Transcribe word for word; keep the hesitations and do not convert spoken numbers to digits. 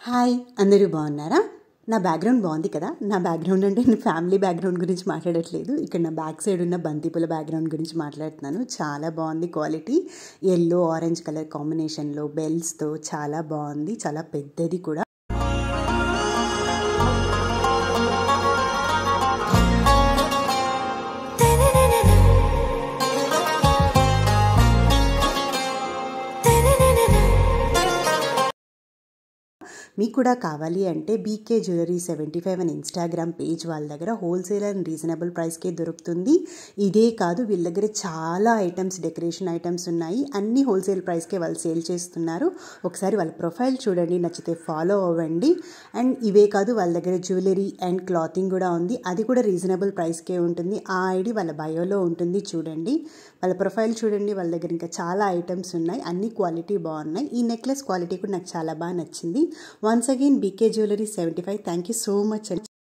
Hi అందరూ బాగున్నారా? నా బ్యాక్గ్రౌండ్ బాగుంది కదా. నా బ్యాక్గ్రౌండ్ అంటే నేను ఫ్యామిలీ బ్యాక్గ్రౌండ్ గురించి మాట్లాడట్లేదు. ఇక్కడ నా బ్యాక్ సైడ్ ఉన్న బంతిపూల బ్యాక్గ్రౌండ్ గురించి మాట్లాడుతున్నాను. చాలా బాగుంది క్వాలిటీ. ఎల్లో ఆరెంజ్ కలర్ కాంబినేషన్లో బెల్స్తో చాలా బాగుంది. చాలా పెద్దది కూడా. మీకు కూడా కావాలి అంటే బీకే జ్యువెలరీ సెవెంటీ ఫైవ్ అని ఇన్స్టాగ్రామ్ పేజ్ వాళ్ళ దగ్గర హోల్సేల్ అండ్ రీజనబుల్ ప్రైస్కే దొరుకుతుంది. ఇదే కాదు, వీళ్ళ దగ్గర చాలా ఐటమ్స్, డెకరేషన్ ఐటమ్స్ ఉన్నాయి. అన్ని హోల్సేల్ ప్రైస్కే వాళ్ళు సేల్ చేస్తున్నారు. ఒకసారి వాళ్ళ ప్రొఫైల్ చూడండి, నచ్చితే ఫాలో అవ్వండి. అండ్ ఇవే కాదు, వాళ్ళ దగ్గర జ్యువెలరీ అండ్ క్లాతింగ్ కూడా ఉంది. అది కూడా రీజనబుల్ ప్రైస్కే ఉంటుంది. ఆ ఐడి వాళ్ళ బయోలో ఉంటుంది, చూడండి. వాళ్ళ ప్రొఫైల్ చూడండి. వాళ్ళ దగ్గర ఇంకా చాలా ఐటమ్స్ ఉన్నాయి. అన్ని క్వాలిటీ బాగున్నాయి. ఈ నెక్లెస్ క్వాలిటీ కూడా నాకు చాలా బాగా నచ్చింది. Once again, B K Jewelry seventy-five. Thank you so much.